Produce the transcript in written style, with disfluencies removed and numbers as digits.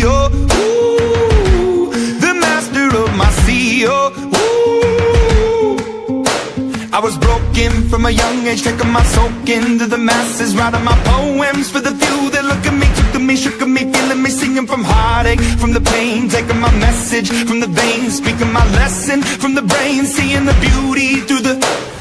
oh, ooh, the master of my sea, oh, ooh. I was broken from a young age, taking my soak into the masses, writing my poems for the few that look at me, took to me, shook at me, feeling me, singing from heartache, from the pain, taking my message from the veins, speaking my lesson from the brain, seeing the beauty through the